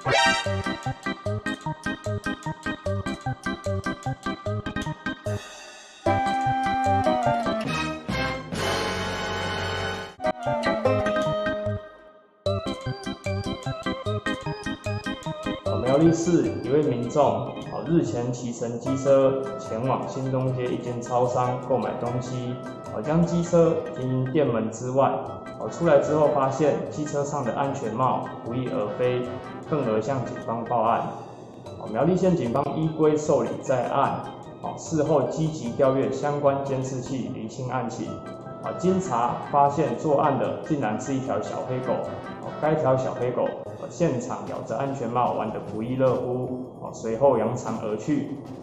苗栗市一位民众日前骑乘机车前往新东街一间超商购买东西，将机车停店门之外，出来之后发现机车上的安全帽不翼而飞，更而向警方报案。苗栗县警方依规受理在案，事后积极调阅相关监视器，厘清案情。经查发现作案的竟然是一条小黑狗，该条小黑狗现场咬着安全帽玩得不亦乐乎，随后扬长而去。